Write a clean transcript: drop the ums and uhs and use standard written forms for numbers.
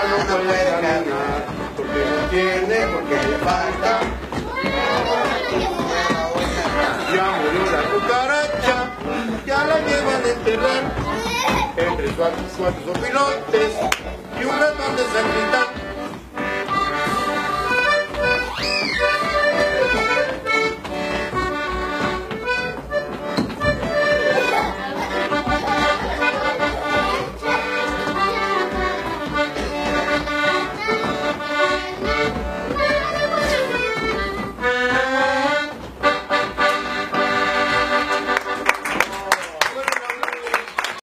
no puede caminar, porque no tiene, porque le falta. Ya murió la cucaracha, ya la llevan a enterrar entre cuatro sopilotes y una